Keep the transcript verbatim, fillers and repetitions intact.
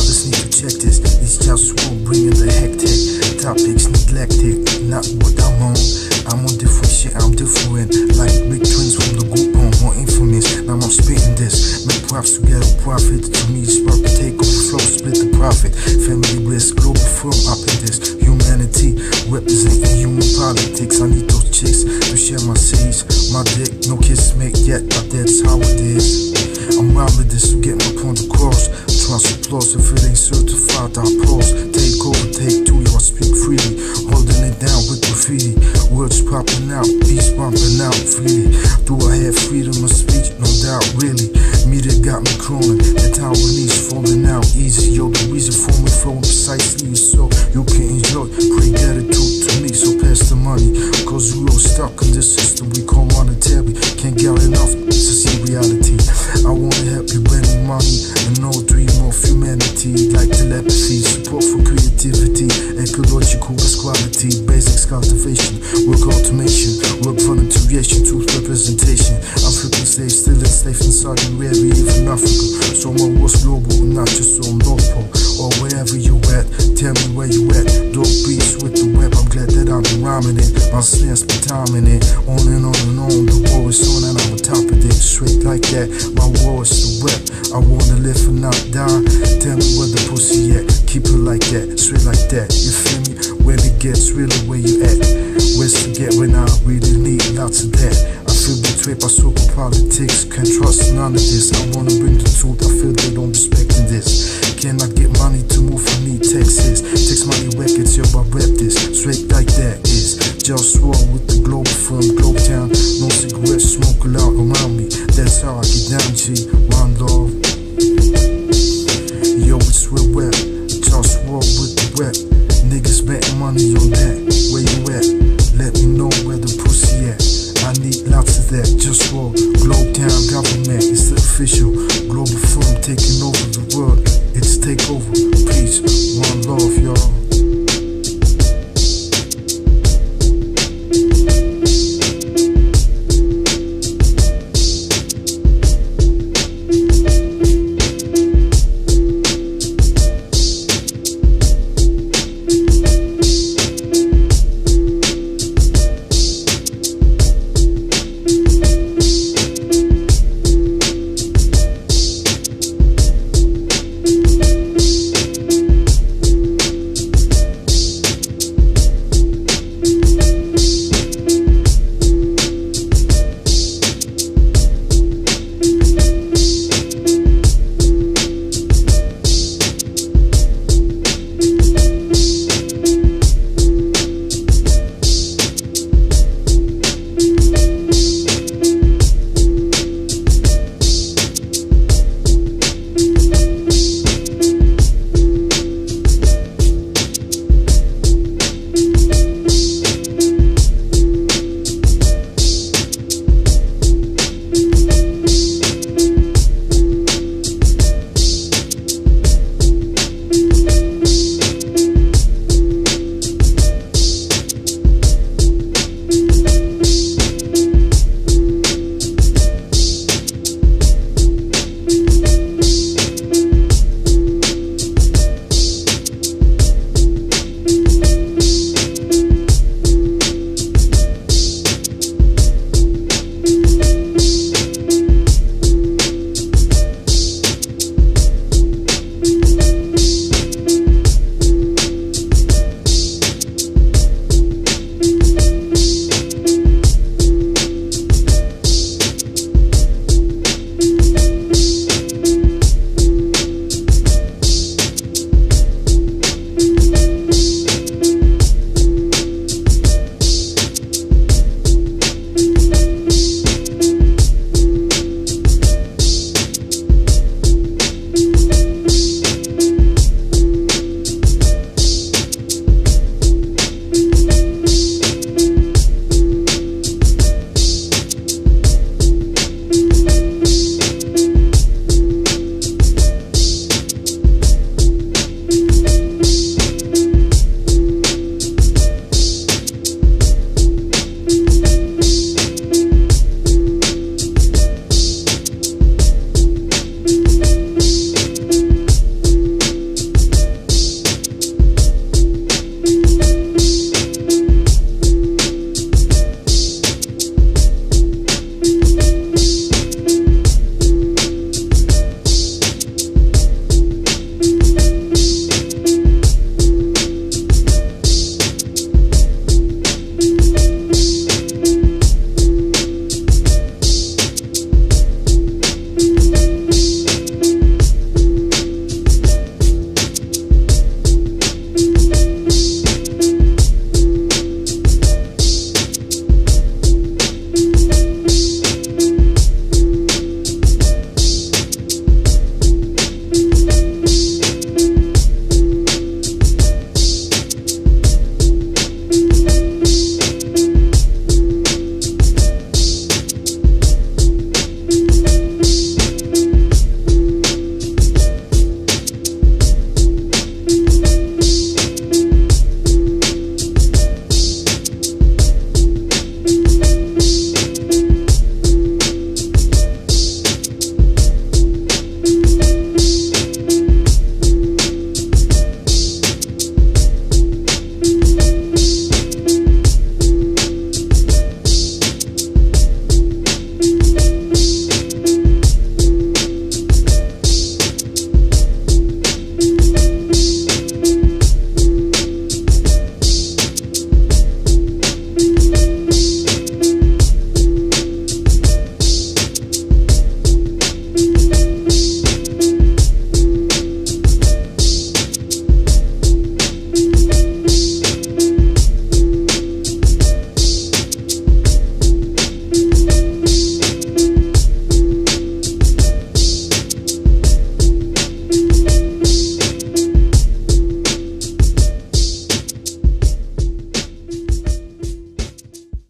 Others need to check this. These just won't bring in the hectic. Topics neglected, not what I'm on. I'm on different shit, I'm different. Like big twins from the group home, more infamous. Now I'm spitting this. Make props together, profit. To me, it's work to take over flow, split the profit. Family bliss, global firm up in this. Humanity, representing human politics. I need those chicks to share my cities. My dick, no kiss make yet, but that's how it is. I'm wild with this to get my point across. Trust applause if it ain't certified, I pause. Take over, take two, I speak freely. Holding it down with graffiti. Words popping out, beats bumping out freely. Do I have freedom of speech? No doubt, really. Media got me crawling, the Taiwanese falling out easy. Yo, the reason for me flowing precisely so you can enjoy. Pray gratitude to me, so pass the money. Cause we all stuck in this system we call monetary. Can't get enough to see reality. I wanna help you bring money and no dream of humanity. Like telepathy, support for creativity, ecological quality, basics cultivation, work automation, work volunteeration, truth representation. African slaves still enslaved in Saudi Arabia, even Africa. So my war's global, not just on North Pole or wherever you at. Tell me where you at. Dope beats with the web. I'm glad that I've been rhyming it. My snares been timing it. On and on and on. The war is on and I'm on top of it. Straight like that. My war is the web. I wanna live and not die. Tell me where the pussy at. Keep it like that. Straight like that. You feel me? When it gets really where you at. Where's to get when I really need lots of that. I feel betrayed by so-called politics. Can't trust none of this. I wanna bring the truth. I feel they don't respect in this. Can I get money to move? I need Texas. Text money records, yo, I rap this. Straight like that is just war with the global firm, Globe Town. No cigarettes, smoke loud around me. That's how I get down, G. One love. Yo, it's real rap. Just war with the rap. Niggas betting money on that. Where you at? Let me know where the pussy at. I need lots of that. Just war. Globe Town government. It's the official global firm taking over the world. It's takeover. Peace. One love, y'all.